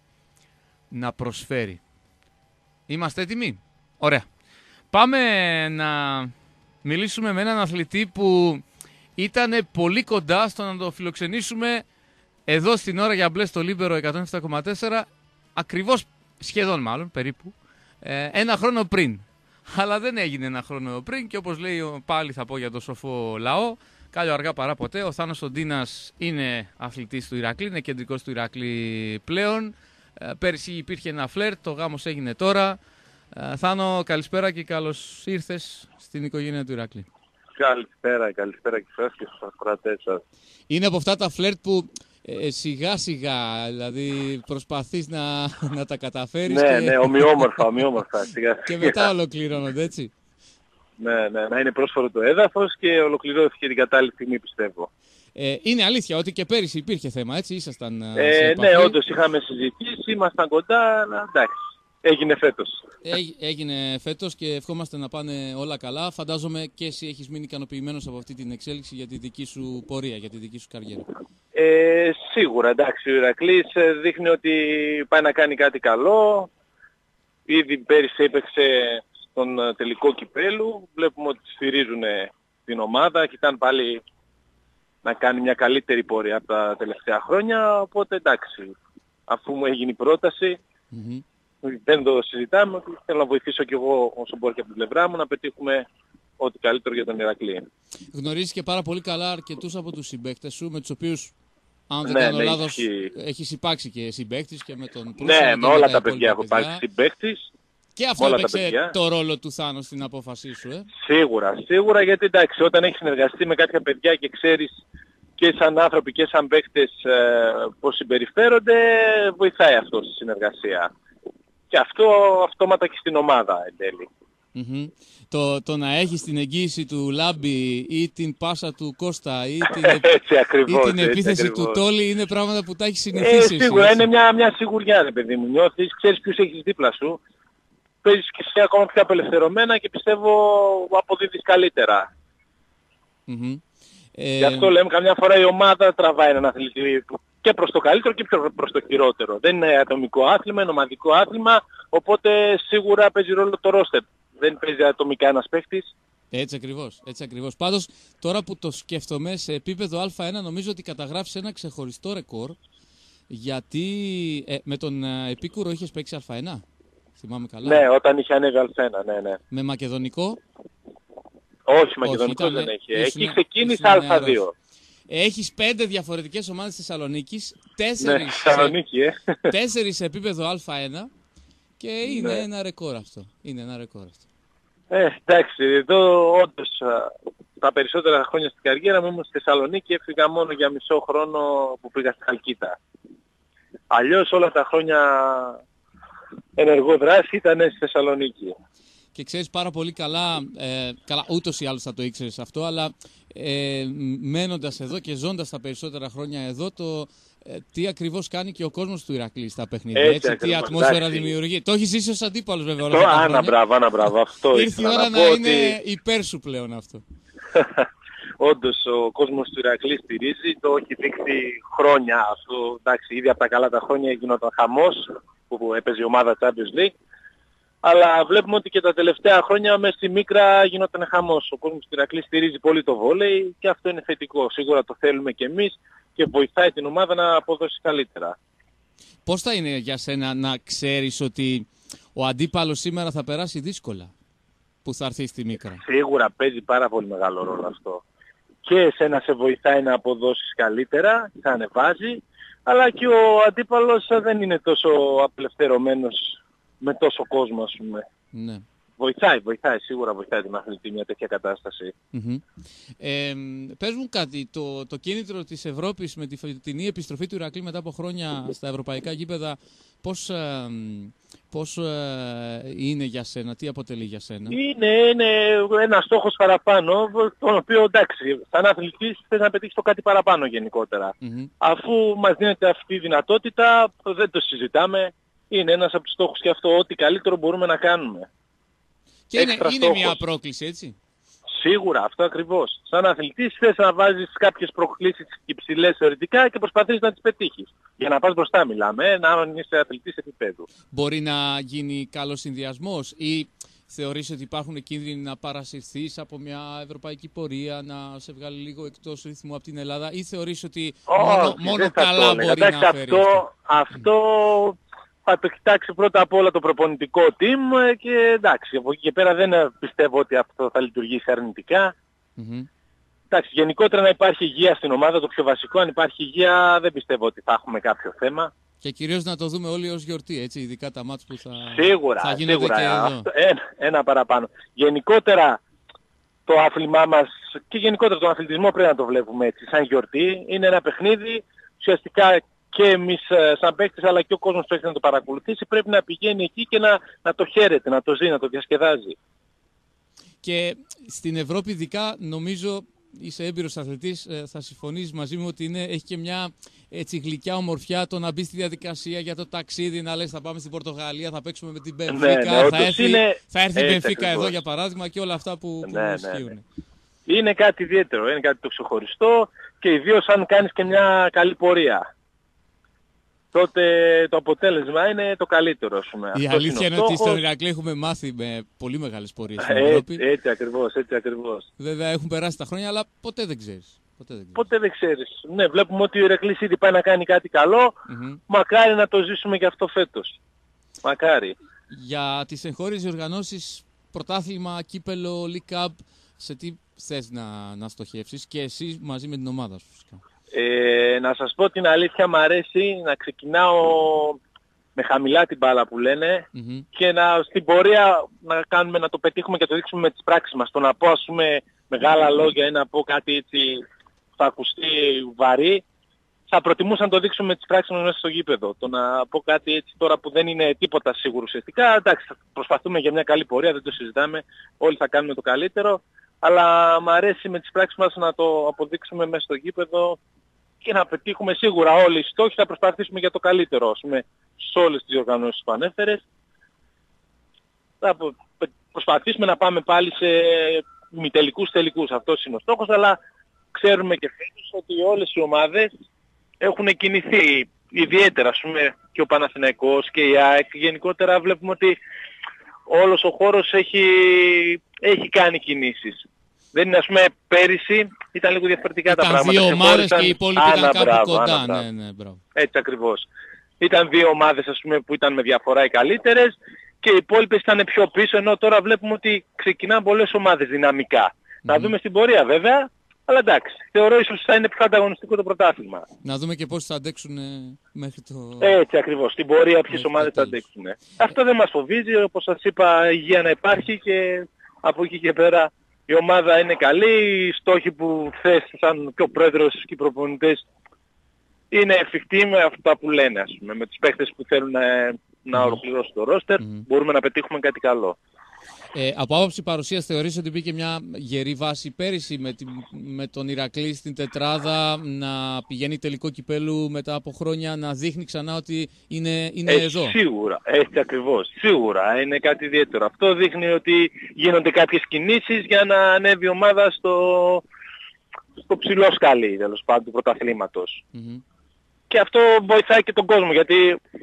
να προσφέρει. Είμαστε έτοιμοι? Ωραία. Πάμε να μιλήσουμε με έναν αθλητή που ήταν πολύ κοντά στο να το φιλοξενήσουμε εδώ στην ώρα για μπλε στο Λίμπερο εκατόν επτά κόμμα τέσσερα, ακριβώς, σχεδόν μάλλον, περίπου, ε, ένα χρόνο πριν. Αλλά δεν έγινε ένα χρόνο πριν και όπως λέει πάλι θα πω για το σοφό λαό, κάλλιο αργά παρά ποτέ. Ο Θάνος Ντίνας είναι αθλητής του Ηρακλή, είναι κεντρικός του Ηρακλή πλέον. Ε, πέρυσι υπήρχε ένα φλερτ, το γάμος έγινε τώρα. Ε, Θάνο, καλησπέρα και καλώς ήρθες στην οικογένεια του Ηρακλή. Καλησπέρα, καλησπέρα και σας και στους ακροατές σας. Είναι από αυτά τα φλερτ που ε, σιγά σιγά, δηλαδή προσπαθείς να, να τα καταφέρεις. Ναι, και... ναι, ομοιόμορφα, ομοιόμορφα. Σιγά, και μετά ολοκληρώνονται, έτσι. Ναι, ναι, να είναι πρόσφορο το έδαφος και ολοκληρώθηκε την κατάλληλη στιγμή, πιστεύω. Ε, είναι αλήθεια ότι και πέρυσι υπήρχε θέμα, έτσι, ήσασταν ε, σε Ναι, όντως είχαμε συζητήσει, ήμασταν κοντά, αλλά εντάξει, έγινε φέτος. Έ, έγινε φέτος και ευχόμαστε να πάνε όλα καλά. Φαντάζομαι και εσύ έχεις μείνει ικανοποιημένος από αυτή την εξέλιξη για τη δική σου πορεία, για τη δική σου καριέρα. Ε, σίγουρα, εντάξει, ο Ηρακλής δείχνει ότι πάει να κάνει κάτι καλό. Ήδη πέρυσι έπαιξε στον τελικό κυπέλου. Βλέπουμε ότι σφυρίζουν την ομάδα, κοιτάνε πάλι να κάνει μια καλύτερη πορεία από τα τελευταία χρόνια. Οπότε εντάξει, αφού μου έγινε η πρόταση, Mm-hmm. δεν το συζητάμε, θέλω να βοηθήσω κι εγώ όσο μπορώ και από την πλευρά μου να πετύχουμε ό,τι καλύτερο για τον Ηρακλή. Γνωρίζεις και πάρα πολύ καλά αρκετούς από τους συμπαίκτες σου, με τους οποίους, αν δεν Ναι, κάνω ναι, λάθος, ισχύει. έχεις υπάρξει και συμπαίκτης και με τον Προύσο. Ναι, και με όλα τα τα παιδιά υπόλοιπα έχω υπάρξει συμπαίκτης. Και αυτό όλα τα έπαιξε παιδιά. το ρόλο του Θάνο στην απόφασή σου, ε. Σίγουρα, σίγουρα, γιατί εντάξει, όταν έχεις συνεργαστεί με κάποια παιδιά και ξέρεις και σαν άνθρωποι και σαν παίκτες ε, πώς συμπεριφέρονται, βοηθάει αυτό στη συνεργασία. Και αυτό αυτόματα και στην ομάδα εν τέλει. Mm-hmm. Το, το να έχεις την εγγύηση του Λάμπη ή την πάσα του Κώστα ή την, έτσι, ακριβώς, ή την επίθεση έτσι, ακριβώς. του Τόλι είναι πράγματα που τα έχεις συνηθίσει. Ε, σίγουρα, εσύ, είναι μια, μια σιγουριά, ρε παιδί μου. Νιώθεις, ξέρεις ποιους έχεις δίπλα σου. Παίζεις και εσύ ακόμα πιο απελευθερωμένα και πιστεύω αποδίδεις καλύτερα. Mm-hmm. Ε... Γι' αυτό λέμε καμιά φορά η ομάδα τραβάει έναν αθλητή και προς το καλύτερο και προς το χειρότερο. Δεν είναι ατομικό άθλημα, είναι ομαδικό άθλημα, οπότε σίγουρα παίζει ρόλο το ρόστερ. Δεν παίζει ατομικά ένας παίχτης. Έτσι ακριβώς, έτσι ακριβώς. Πάντως, τώρα που το σκέφτομαι, σε επίπεδο Α1 νομίζω ότι καταγράφεις ένα ξεχωριστό ρεκόρ, γιατί ε, με τον ε, Επίκουρο είχες παίξει Α1, θυμάμαι καλά. Ναι, όταν είχε ανέβει Α1, ναι, ναι. Με μακεδονικό. Όχι, μακεδονικό ήταν, δεν έχει. ήσουν, Εκεί ξεκίνησα Α2. Έχεις πέντε διαφορετικές ομάδες της Θεσσαλονίκης, τέσσερις, ναι, Θεσσαλονίκη, ε. τέσσερις σε επίπεδο Α1 και είναι ναι. ένα ρεκόρ αυτό. Είναι ένα ρεκόρ αυτό. Ε, εντάξει, εδώ όντως τα περισσότερα χρόνια στην καριέρα μου ήμουν στη Θεσσαλονίκη, έφυγα μόνο για μισό χρόνο που πήγα στη Χαλκίδα. Αλλιώς όλα τα χρόνια ενεργό δράση ήταν στη Θεσσαλονίκη. Και ξέρεις πάρα πολύ καλά, ε, καλά ούτως ή άλλως θα το ήξερες αυτό, αλλά ε, μένοντας εδώ και ζώντας τα περισσότερα χρόνια εδώ, το ε, τι ακριβώς κάνει και ο κόσμος του Ηρακλή στα παιχνίδια, έτσι, έτσι, ακριβώς, τι ατμόσφαιρα εντάξει. δημιουργεί. Το έχεις ζήσει ως αντίπαλος βέβαια όλα Το, αυτά τα άνα χρόνια. μπράβο, άνα μπράβο, αυτό ήρθε η ώρα να, να, να πω είναι ότι... υπέρ σου πλέον αυτό. Όντως ο κόσμος του Ηρακλή στηρίζει, το έχει δείξει χρόνια αυτό, εντάξει, ήδη από τα καλά τα χρόνια γινόταν χαμός που έπαιζε η ομάδα Champions League. Αλλά βλέπουμε ότι και τα τελευταία χρόνια μέσα στη Μίκρα γινόταν χαμός. Ο κόσμος του Ηρακλή στηρίζει πολύ το βόλεϊ και αυτό είναι θετικό. Σίγουρα το θέλουμε και εμείς και βοηθάει την ομάδα να αποδώσει καλύτερα. Πώς θα είναι για σένα να ξέρεις ότι ο αντίπαλος σήμερα θα περάσει δύσκολα που θα έρθει στη Μίκρα? Σίγουρα παίζει πάρα πολύ μεγάλο ρόλο αυτό. Και εσένα σε βοηθάει να αποδώσεις καλύτερα, θα ανεβάζει, αλλά και ο αντίπαλος δεν είναι τόσο απελευθερωμένος με τόσο κόσμο, ας πούμε. Ναι. Βοηθάει, βοηθάει, σίγουρα βοηθάει την αθλητή μια τέτοια κατάσταση. Mm-hmm. Ε, πες μου κάτι, το, το κίνητρο της Ευρώπης με τη φετινή επιστροφή του Ηρακλή μετά από χρόνια στα ευρωπαϊκά γήπεδα, πώς, ε, πώς ε, είναι για σένα, τι αποτελεί για σένα? Είναι, είναι ένας στόχος παραπάνω, τον οποίο εντάξει, σαν αθλητής θες να πετύχεις το κάτι παραπάνω γενικότερα. Mm-hmm. Αφού μας δίνεται αυτή η δυνατότητα, δεν το συζητάμε, είναι ένας από τους στόχους και αυτό, ό,τι καλύτερο μπορούμε να κάνουμε. Και είναι, είναι μια πρόκληση, έτσι. Σίγουρα, αυτό ακριβώς. Σαν αθλητής θες να βάζεις κάποιες προκλήσεις υψηλές θεωρητικά και προσπαθείς να τις πετύχεις. Για να πας μπροστά μιλάμε, ε, να είσαι αθλητής επίπεδου. Μπορεί να γίνει καλός συνδυασμός ή θεωρείς ότι υπάρχουν κίνδυνοι να παρασυρθείς από μια ευρωπαϊκή πορεία, να σε βγάλει λίγο εκτός ρυθμού από την Ελλάδα, ή θεωρείς ότι oh, μόνο, μόνο καλά μπορεί Εντάξει, να φέρει αυτό? Αυτό θα το κοιτάξει πρώτα απ' όλα το προπονητικό team και εντάξει, από εκεί και πέρα δεν πιστεύω ότι αυτό θα λειτουργήσει αρνητικά. Mm-hmm. Εντάξει, γενικότερα να υπάρχει υγεία στην ομάδα, το πιο βασικό. Αν υπάρχει υγεία δεν πιστεύω ότι θα έχουμε κάποιο θέμα. Και κυρίως να το δούμε όλοι ως γιορτή, έτσι, ειδικά τα μάτς που θα, σίγουρα, θα γίνονται σίγουρα, και εδώ. Αυτό, ένα, ένα παραπάνω. Γενικότερα το άθλημά μας και γενικότερα τον αθλητισμό πρέπει να το βλέπουμε έτσι, σαν γιορτή. Είναι ένα παιχνίδι, ουσιαστικά και εμείς σαν παίκτες αλλά και ο κόσμος που έχει να το παρακολουθήσει πρέπει να πηγαίνει εκεί και να, να το χαίρεται, να το ζει, να το διασκεδάζει. Και στην Ευρώπη ειδικά νομίζω, είσαι έμπειρος αθλητής, θα συμφωνήσεις μαζί μου ότι είναι, έχει και μια έτσι γλυκιά ομορφιά το να μπει στη διαδικασία για το ταξίδι, να λες θα πάμε στην Πορτογαλία, θα παίξουμε με την Μπενφίκα, ναι, ναι, θα, έρθει, είναι... θα έρθει η Μπενφίκα εδώ για παράδειγμα και όλα αυτά που, που ναι, ισχύουν. Ναι, ναι. Είναι κάτι ιδιαίτερο, είναι κάτι το ξεχωριστό και ιδίως αν κάνεις και μια καλή πορεία. Τότε το αποτέλεσμα είναι το καλύτερο, ας πούμε. Η Αυτός αλήθεια είναι, είναι ότι στον Ηρακλή έχουμε μάθει με πολύ μεγάλες πορείες στην Ευρώπη. Έτσι, έτσι ακριβώς, έτσι ακριβώς. Βέβαια έχουν περάσει τα χρόνια, αλλά ποτέ δεν ξέρεις. Ποτέ δεν ξέρεις. Ποτέ δεν ξέρεις. Ναι, βλέπουμε ότι ο Ηρακλής ήδη πάει να κάνει κάτι καλό. Mm-hmm. Μακάρι να το ζήσουμε και αυτό φέτος. Μακάρι. Για τις εγχώριες οργανώσεις, πρωτάθλημα, κύπελο, League Cup, σε τι θες να, να στοχεύσεις και εσύ μαζί με την ομάδα σου φυσικά? Ε, να σας πω την αλήθεια, μου αρέσει να ξεκινάω με χαμηλά την μπάλα που λένε mm-hmm. και να, στην πορεία να, κάνουμε, να το πετύχουμε και να το δείξουμε με τις πράξεις μας. Το να πω ας πούμε μεγάλα λόγια ή να πω κάτι έτσι που θα ακουστεί βαρύ, θα προτιμούσα να το δείξουμε με τις πράξεις μας μέσα στο γήπεδο. Το να πω κάτι έτσι τώρα που δεν είναι τίποτα σίγουρο ουσιαστικά, εντάξει, θα προσπαθούμε για μια καλή πορεία, δεν το συζητάμε, όλοι θα κάνουμε το καλύτερο, αλλά μου αρέσει με τις πράξεις μας να το αποδείξουμε μέσα στο γήπεδο και να πετύχουμε σίγουρα όλοι οι στόχοι, θα προσπαθήσουμε για το καλύτερο, ας πούμε, σε όλες τις οργανώσεις που ανέφερες. Θα προσπαθήσουμε να πάμε πάλι σε ημιτελικούς τελικούς, αυτός είναι ο στόχος, αλλά ξέρουμε και φέτος ότι όλες οι ομάδες έχουν κινηθεί ιδιαίτερα, ας πούμε, και ο Παναθηναϊκός και η ΑΕΚ. Γενικότερα βλέπουμε ότι όλος ο χώρος έχει, έχει κάνει κινήσεις. Δεν είναι, ας πούμε, πέρυσι ήταν λίγο διαφορετικά ήταν τα πράγματα. Ήταν δύο ομάδες και οι υπόλοιποι ήταν κάπου μπράβο, κοντά. Άνα, ναι, ναι, μπράβο. Έτσι ακριβώς. Ήταν δύο ομάδες, ας πούμε, που ήταν με διαφορά οι καλύτερες και οι υπόλοιπες ήταν πιο πίσω, ενώ τώρα βλέπουμε ότι ξεκινάνε πολλές ομάδες δυναμικά. Mm-hmm. Να δούμε στην πορεία βέβαια, αλλά εντάξει. Θεωρώ ίσως θα είναι πιο ανταγωνιστικό το πρωτάθλημα. Να δούμε και πώς θα αντέξουν μέχρι το... Έτσι ακριβώς. Στην πορεία ποιες ομάδες θα αντέξουν. Αυτό δεν μας φοβίζει, όπως σας είπα, η υγεία να υπάρχει και από εκεί και πέρα η ομάδα είναι καλή, οι στόχοι που θέσαν και ο πρόεδρος και οι προπονητές είναι εφικτοί με αυτά που λένε, ας πούμε. Με τους παίχτες που θέλουν να, να ολοκληρώσουν το ρόστερ, mm-hmm. μπορούμε να πετύχουμε κάτι καλό. Ε, από άποψη παρουσίας θεωρείς ότι μπήκε μια γερή βάση πέρυσι με, τη, με τον Ηρακλή στην τετράδα να πηγαίνει τελικό κυπέλου μετά από χρόνια, να δείχνει ξανά ότι είναι, είναι έτσι, εδώ? Σίγουρα, έτσι ακριβώς. Σίγουρα είναι κάτι ιδιαίτερο. Αυτό δείχνει ότι γίνονται κάποιες κινήσεις για να ανέβει η ομάδα στο, στο ψηλό σκαλί, τέλος πάντων, του πρωταθλήματος. Mm-hmm. Και αυτό βοηθάει και τον κόσμο, γιατί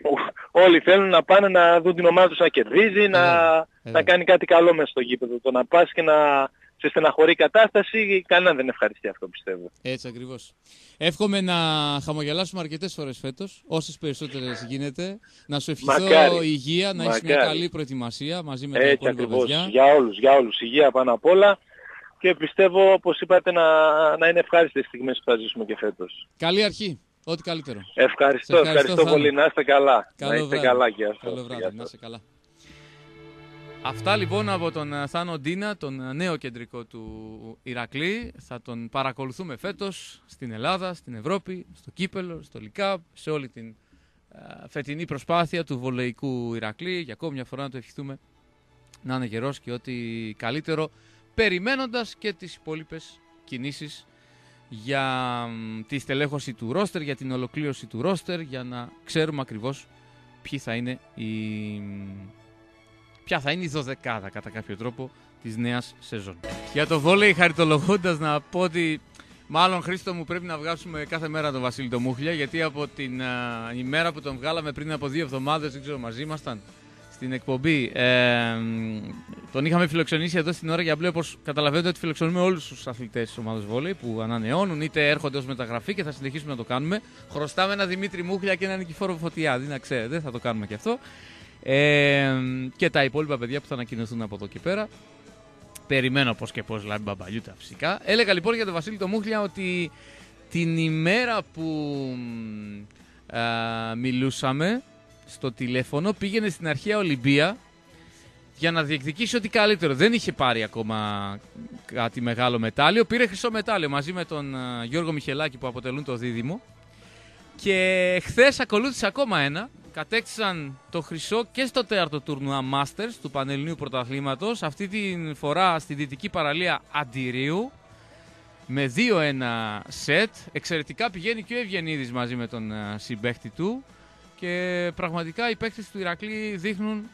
όλοι θέλουν να πάνε να δουν την ομάδα τους να κερδίζει, ε, να, ε, να κάνει κάτι καλό μέσα στο γήπεδο. Το να πας και να σε στεναχωρεί η κατάσταση, κανένα δεν ευχαριστεί αυτό, πιστεύω. Έτσι ακριβώς. Εύχομαι να χαμογελάσουμε αρκετές φορές φέτος, όσες περισσότερες γίνεται. Να σου ευχηθώ Μακάρι. υγεία, να έχεις μια καλή προετοιμασία μαζί με τα υπόλοιπα παιδιά. Για όλους, για όλους. Υγεία πάνω απ' όλα. Και πιστεύω, όπως είπατε, να, να είναι ευχάριστες στιγμές που θα ζήσουμε και φέτος. Καλή αρχή. Ό,τι καλύτερο. Ευχαριστώ, ευχαριστώ, ευχαριστώ πολύ. Να είστε καλά. Καλό να είστε βράδυ. καλά και αυτό. Καλό βράδυ, να είστε καλά. Αυτά λοιπόν από τον Θάνο Ντίνα, τον νέο κεντρικό του Ηρακλή. Θα τον παρακολουθούμε φέτος στην Ελλάδα, στην Ευρώπη, στο κύπελο, στο Λικάπ, σε όλη την uh, φετινή προσπάθεια του βολεϊκού Ηρακλή. Για ακόμη μια φορά να το ευχηθούμε να είναι γερός και ό,τι καλύτερο, περιμένοντας και τις υπόλοιπες κινήσεις για τη στελέχωση του ρόστερ, για την ολοκλήρωση του ρόστερ, για να ξέρουμε ακριβώς ποιοι θα είναι η... ποια θα είναι η δωδεκάδα κατά κάποιο τρόπο της νέας σεζόν. Για το βόλεϊ, χαριτολογώντας, να πω ότι μάλλον, Χρήστο μου, πρέπει να βγάσουμε κάθε μέρα τον Βασίλη το Μούχλια, γιατί από την α, ημέρα που τον βγάλαμε πριν από δύο εβδομάδες, δεν ξέρω, μαζί ήμασταν στην εκπομπή, ε, τον είχαμε φιλοξενήσει εδώ στην ώρα για μπλε, όπως καταλαβαίνετε ότι φιλοξενούμε όλους τους αθλητές της ομάδας βόλεϊ που ανανεώνουν είτε έρχονται ως μεταγραφή και θα συνεχίσουμε να το κάνουμε. Χρωστάμε ένα Δημήτρη Μούχλια και έναν Νικηφόρο Φωτιάδη, να ξέρετε, θα το κάνουμε και αυτό. Ε, και τα υπόλοιπα παιδιά που θα ανακοινωθούν από εδώ και πέρα. Περιμένω πώς και πώς, Λάμπη Μπαμπαλιούτα φυσικά. Έλεγα λοιπόν για τον Βασίλη το Μούχλια ότι την ημέρα που α, μιλούσαμε στο τηλέφωνο πήγαινε στην αρχαία Ολυμπία για να διεκδικήσει ό,τι καλύτερο. Δεν είχε πάρει ακόμα κάτι μεγάλο μετάλλιο. Πήρε χρυσό μετάλλιο μαζί με τον uh, Γιώργο Μιχελάκη που αποτελούν το δίδυμο. Και χθες ακολούθησε ακόμα ένα. Κατέκτησαν το χρυσό και στο τέταρτο τουρνουά Masters του Πανελληνίου Πρωταθλήματος. Αυτή τη φορά στη δυτική παραλία Αντιρίου. Με δύο ένα σετ. Εξαιρετικά πηγαίνει και ο Ευγενίδης μαζί με τον uh, συμπαίχτη του. Και πραγματικά οι παίκτες του Ηρακλή δείχνουν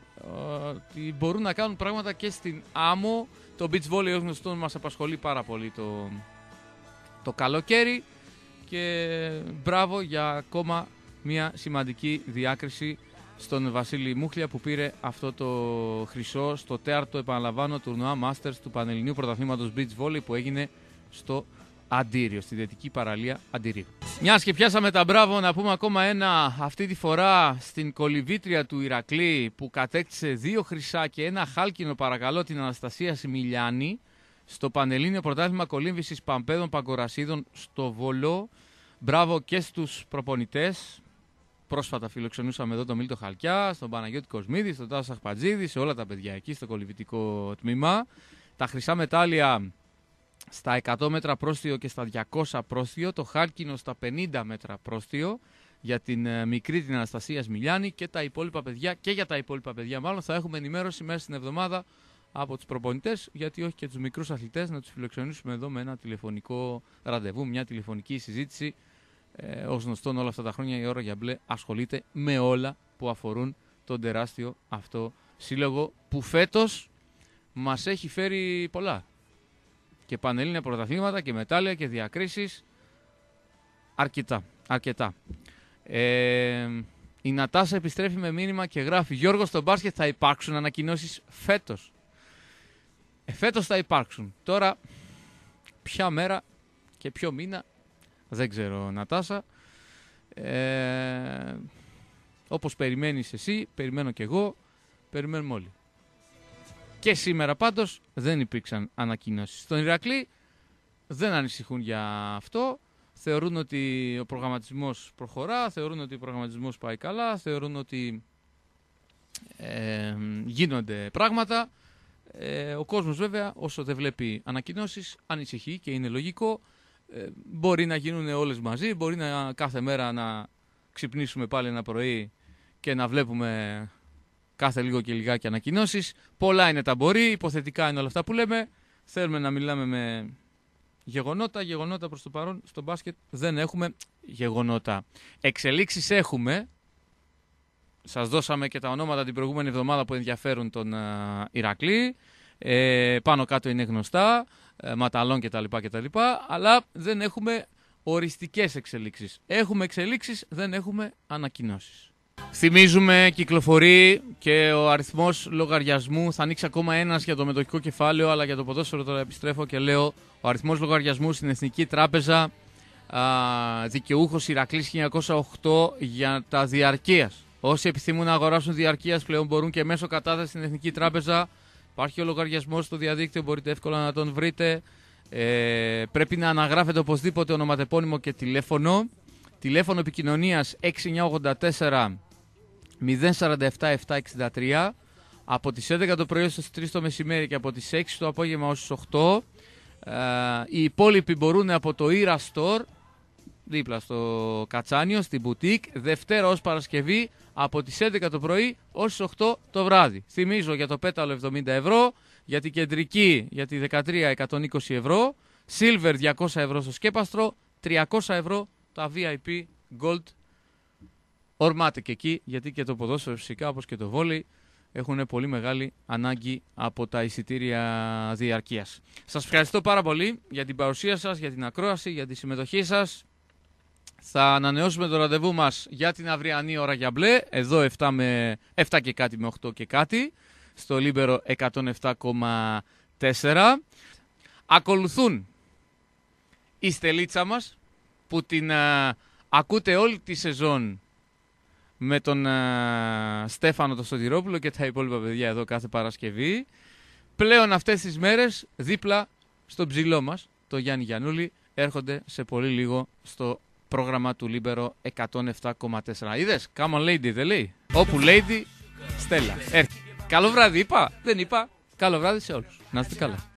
ότι μπορούν να κάνουν πράγματα και στην άμμο. Το beach volley ως γνωστό μας απασχολεί πάρα πολύ το, το καλοκαίρι και μπράβο για ακόμα μια σημαντική διάκριση στον Βασίλη Μούχλια που πήρε αυτό το χρυσό στο τέταρτο, επαναλαμβάνω, τουρνουά Masters του Πανελληνίου Πρωταθλήματος beach volley που έγινε στο Αντίριο, στη δυτική παραλία Αντιρίου. Μιας και πιάσαμε τα μπράβο, να πούμε ακόμα ένα αυτή τη φορά στην κολυβήτρια του Ηρακλή που κατέκτησε δύο χρυσά και ένα χάλκινο, παρακαλώ, την Αναστασία Σιμιλιάνη στο Πανελλήνιο Πρωτάθλημα Κολύμβησης Παμπέδων Παγκορασίδων στο Βολό. Μπράβο και στους προπονητές. Πρόσφατα φιλοξενούσαμε εδώ τον Μίλτο Χαλκιά, στον Παναγιώτη Κοσμίδη, στον Τάσο Αχπατζίδη, σε όλα τα παιδιά εκεί στο κολυβητικό τμήμα. Τα χρυσά μετάλλια στα εκατό μέτρα πρόστιο και στα διακόσια πρόστιο, το χάλκινο στα πενήντα μέτρα πρόστιο για την ε, μικρή την Αναστασία Σμιλιάνη και τα υπόλοιπα παιδιά, και για τα υπόλοιπα παιδιά μάλλον θα έχουμε ενημέρωση μέσα στην εβδομάδα από τους προπονητές, γιατί όχι και τους μικρούς αθλητές, να τους φιλοξενήσουμε εδώ με ένα τηλεφωνικό ραντεβού, μια τηλεφωνική συζήτηση. Ε, ως γνωστόν όλα αυτά τα χρόνια η Ώρα για Μπλε ασχολείται με όλα που αφορούν τον τεράστιο αυτό σύλλογο που φέτος μας έχει φέρει πολλά. Και πανελλήνια πρωταθλήματα και μετάλλια και διακρίσεις αρκετά. αρκετά. Ε, η Νατάσα επιστρέφει με μήνυμα και γράφει: Γιώργο, στο μπάσκετ θα υπάρξουν ανακοινώσεις φέτος. Ε, φέτος θα υπάρξουν. Τώρα ποια μέρα και ποιο μήνα δεν ξέρω, Νατάσα. Ε, όπως περιμένεις εσύ, περιμένω και εγώ, περιμένουμε όλοι. Και σήμερα πάντως δεν υπήρξαν ανακοινώσεις. Στον Ηρακλή δεν ανησυχούν για αυτό. Θεωρούν ότι ο προγραμματισμός προχωρά, θεωρούν ότι ο προγραμματισμός πάει καλά, θεωρούν ότι ε, γίνονται πράγματα. Ε, ο κόσμος βέβαια όσο δεν βλέπει ανακοινώσεις ανησυχεί και είναι λογικό. Ε, μπορεί να γίνουν όλες μαζί, μπορεί να κάθε μέρα να ξυπνήσουμε πάλι ένα πρωί και να βλέπουμε κάθε λίγο και λιγάκι ανακοινώσεις. Πολλά είναι τα μπορεί, υποθετικά είναι όλα αυτά που λέμε. Θέλουμε να μιλάμε με γεγονότα. Γεγονότα προς το παρόν στο μπάσκετ δεν έχουμε γεγονότα. Εξελίξεις έχουμε. Σας δώσαμε και τα ονόματα την προηγούμενη εβδομάδα που ενδιαφέρουν τον uh, Ηρακλή. Ε, πάνω κάτω είναι γνωστά. Ε, ματαλών κτλ, κτλ. Αλλά δεν έχουμε οριστικές εξελίξεις. Έχουμε εξελίξεις, δεν έχουμε ανακοινώσεις. Θυμίζουμε, κυκλοφορεί και ο αριθμός λογαριασμού. Θα ανοίξει ακόμα ένας για το μετοχικό κεφάλαιο, αλλά για το ποδόσφαιρο τώρα επιστρέφω και λέω: ο αριθμός λογαριασμού στην Εθνική Τράπεζα, α, δικαιούχος Ηρακλής χίλια εννιακόσια οκτώ για τα διαρκείας. Όσοι επιθυμούν να αγοράσουν διαρκείας πλέον μπορούν και μέσω κατάθεση στην Εθνική Τράπεζα. Υπάρχει ο λογαριασμός στο διαδίκτυο, μπορείτε εύκολα να τον βρείτε. Ε, πρέπει να αναγράφετε οπωσδήποτε ονοματεπώνυμο και τηλέφωνο. Τηλέφωνο επικοινωνίας έξι εννιά ογδόντα τέσσερα μηδέν σαράντα επτά επτακόσια εξήντα τρία. Από τις έντεκα το πρωί στις τρεις το μεσημέρι και από τις έξι το απόγευμα ως τις οκτώ. Ε, οι υπόλοιποι μπορούν από το Ira Store, δίπλα στο Κατσάνιο, στην Boutique, Δευτέρα ως Παρασκευή από τις έντεκα το πρωί ως τις οκτώ το βράδυ. Θυμίζω για το πέταλο εβδομήντα ευρώ, για την κεντρική, για τη δεκατρία εκατόν είκοσι ευρώ, Silver διακόσια ευρώ στο σκέπαστρο, τριακόσια ευρώ τα βι άι πι Gold. Ορμάτε και εκεί, γιατί και το ποδόσφαιρο φυσικά όπως και το βόλεϊ έχουν πολύ μεγάλη ανάγκη από τα εισιτήρια διαρκείας. Σας ευχαριστώ πάρα πολύ για την παρουσία σας, για την ακρόαση, για τη συμμετοχή σας. Θα ανανεώσουμε το ραντεβού μας για την αυριανή Ώρα για Μπλε, εδώ επτά, με, επτά και κάτι με οκτώ και κάτι, στο Λίμπερο εκατόν επτά κόμμα τέσσερα. Ακολουθούν η στελίτσα μας, που την α, ακούτε όλη τη σεζόν με τον α, Στέφανο τον Στοδηρόπουλο και τα υπόλοιπα παιδιά εδώ κάθε Παρασκευή. Πλέον αυτές τις μέρες δίπλα στον ψηλό μας, το Γιάννη Γιαννούλη, έρχονται σε πολύ λίγο στο πρόγραμμα του Λίμπερο εκατόν επτά κόμμα τέσσερα. Είδες, come on lady δεν λέει. Όπου lady, Στέλλα, έρχεται. Καλό βράδυ, είπα. Δεν είπα. Καλό βράδυ σε όλους. Να είστε καλά.